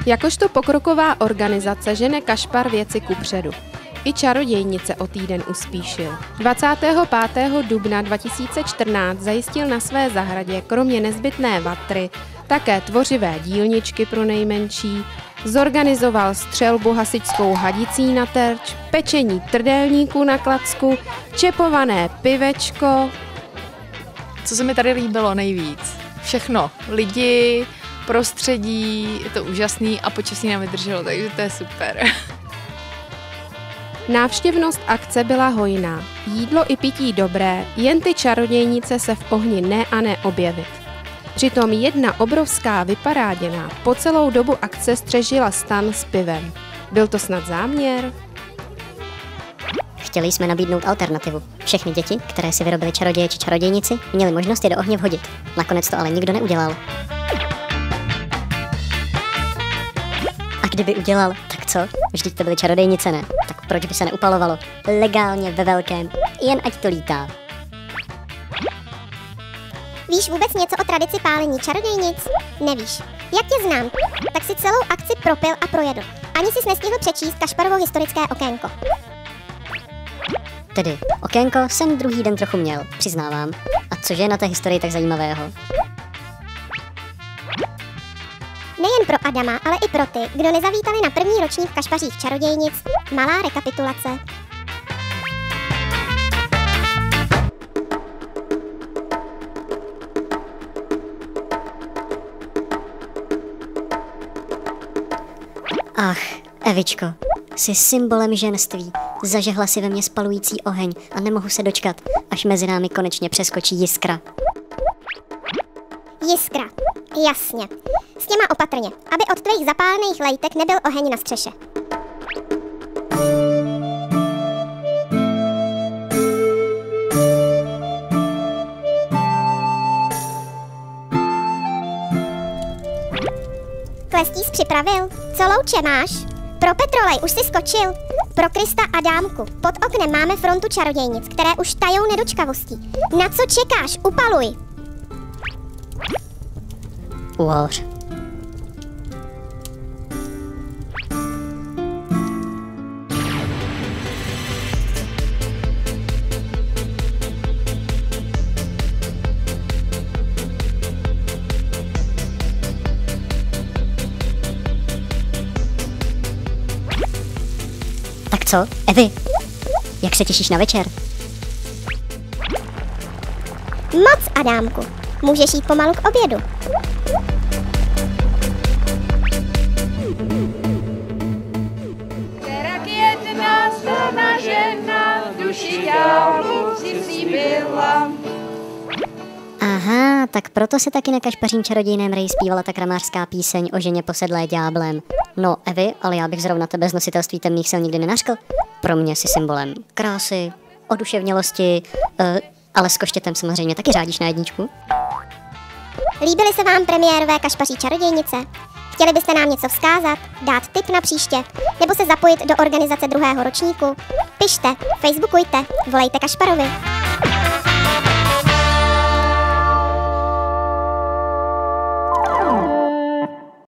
Jakožto pokroková organizace žene Kašpar věci kupředu. I čarodějnice o týden uspíšil. 25. dubna 2014 zajistil na své zahradě kromě nezbytné vatry také tvořivé dílničky pro nejmenší, zorganizoval střelbu hasičskou hadicí na terč, pečení trdelníků na klacku, čepované pivečko. Co se mi tady líbilo nejvíc? Všechno. Lidi, prostředí, je to úžasný a počasí nám vydrželo, takže to je super. Návštěvnost akce byla hojná, jídlo i pití dobré, jen ty čarodějnice se v ohni ne a ne objevit. Přitom jedna obrovská vyparáděná po celou dobu akce střežila stan s pivem. Byl to snad záměr? Chtěli jsme nabídnout alternativu. Všechny děti, které si vyrobili čaroděje či čarodějnici, měly možnost je do ohně vhodit. Nakonec to ale nikdo neudělal. A kdyby udělal, tak co? Vždyť to byly čarodějnice, ne? Tak proč by se neupalovalo? Legálně ve velkém, jen ať to lítá. Víš vůbec něco o tradici pálení čarodějnic? Nevíš. Jak tě znám, tak si celou akci propil a projedl. Ani jsi nestihl přečíst Kašparovo historické okénko. Tedy, okénko jsem druhý den trochu měl, přiznávám. A cože je na té historii tak zajímavého? Nejen pro Adama, ale i pro ty, kdo nezavítali na první ročník Kašpařích čarodějnic, malá rekapitulace. Ach, Evičko, jsi symbolem ženství. Zažehla si ve mně spalující oheň a nemohu se dočkat, až mezi námi konečně přeskočí jiskra. Jiskra, jasně. S těma opatrně, aby od tvých zapálených lejtek nebyl oheň na střeše. Klestís připravil? Co louče máš? Pro Petrolej už si skočil? Pro Krista Adámku, pod oknem máme frontu čarodějnic, které už tajou nedočkavostí. Na co čekáš? Upaluj! Uhoř. Tak co, Evi? Jak se těšíš na večer? Moc, Adámku. Můžeš jít pomalu k obědu. Terak jedna stará žena duši ďáblu přislíbila. Aha, tak proto se taky na Kašpařím čarodějném reji zpívala ta kramářská píseň o ženě posedlé ďáblem. No, Evi, ale já bych zrovna tebe z nositelství temných sil nikdy nenaškl. Pro mě jsi symbolem krásy, oduševnělosti, ale s koštětem samozřejmě taky řádíš na jedničku. Líbily se vám premiérové Kašpaří čarodějnice? Chtěli byste nám něco vzkázat, dát tip na příště, nebo se zapojit do organizace druhého ročníku? Pište, facebookujte, volejte Kašparovi.